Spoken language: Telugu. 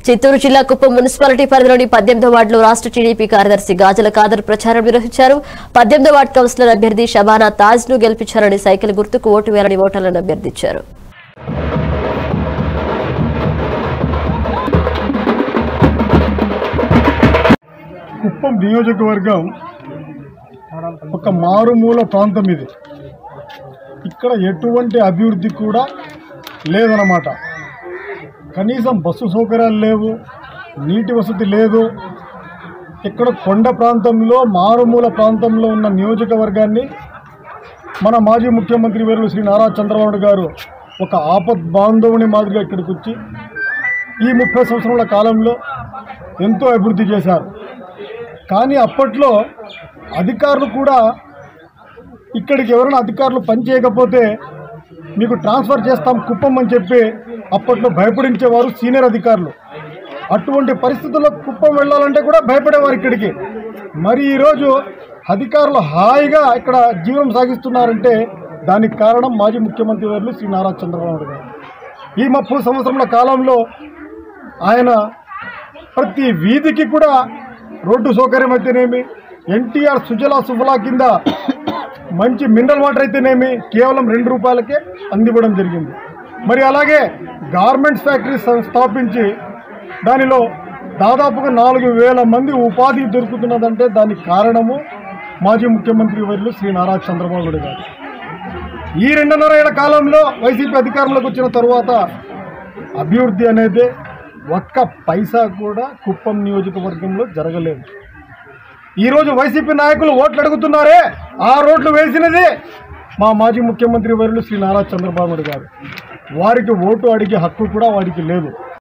చిత్తూరు జిల్లా కుప్పం మున్సిపాలిటీ పరిధిలోని 18వ వార్డులో రాష్ట్ర టీడీపీ కార్యదర్శి గాజల ఖాదర్ ప్రచారం నిర్వహించారు. 18వ వార్డు కౌన్సిలర్ అభ్యర్థి షబానా తాజ్ ను గెలిపించారని సైకిల్ గుర్తుకు ఓటు వేయాలని ఓటర్లను అభ్యర్థించారు. కుప్పం నియోజకవర్గం ఒక మారుమూల ప్రాంతం ఇది. ఇక్కడ ఎటువంటి అభివృద్ధి కూడా లేదన్నమాట. కనీసం బస్సు సౌకర్యాలు లేవు, నీటి వసతి లేదు. ఇక్కడ కొండ ప్రాంతంలో మారుమూల ప్రాంతంలో ఉన్న నియోజకవర్గాన్ని మన మాజీ ముఖ్యమంత్రి వర్యులు శ్రీ నారా చంద్రబాబు గారు ఒక ఆపద్ బాంధవుని మాదిరిగా ఇక్కడికి వచ్చి ఈ 30 సంవత్సరాల కాలంలో ఎంతో అభివృద్ధి చేశారు. కానీ అప్పట్లో అధికారులు కూడా ఇక్కడికి ఎవరైనా అధికారులు పనిచేయకపోతే మీకు ట్రాన్స్ఫర్ చేస్తాం కుప్పం అని చెప్పి అప్పట్లో భయపడించేవారు సీనియర్ అధికారులు. అటువంటి పరిస్థితుల్లో కుప్పం వెళ్ళాలంటే కూడా భయపడేవారు ఇక్కడికి. మరి ఈరోజు అధికారులు హాయిగా ఇక్కడ జీవనం సాగిస్తున్నారంటే దానికి కారణం మాజీ ముఖ్యమంత్రి వర్యులు శ్రీ నారా చంద్రబాబు గారు. ఈ 30 సంవత్సరాల కాలంలో ఆయన ప్రతి వీధికి కూడా రోడ్డు సౌకర్యం అయితేనేమి, ఎన్టీఆర్ సుజలా సుఫలా కింద మంచి మినరల్ వాటర్ అయితేనేమి కేవలం 2 రూపాయలకే అందివ్వడం జరిగింది. మరి అలాగే గార్మెంట్స్ ఫ్యాక్టరీ స్థాపించి దానిలో దాదాపుగా 4,000 మంది ఉపాధి దొరుకుతున్నదంటే దానికి కారణము మాజీ ముఖ్యమంత్రి వర్యులు శ్రీ నారా చంద్రబాబు గారు. ఈ 2.5 ఏళ్ల కాలంలో వైసీపీ అధికారంలోకి వచ్చిన తరువాత అభివృద్ధి అనేది ఒక్క పైసా కూడా కుప్పం నియోజకవర్గంలో జరగలేదు. ఈరోజు వైసీపీ నాయకులు ఓట్లు అడుగుతున్నారే, ఆ రోడ్లు వేసినది మా మాజీ ముఖ్యమంత్రి వర్యులు శ్రీ నారా చంద్రబాబు గారు. వారికి ఓటు అడిగే హక్కు కూడా వారికి లేదు.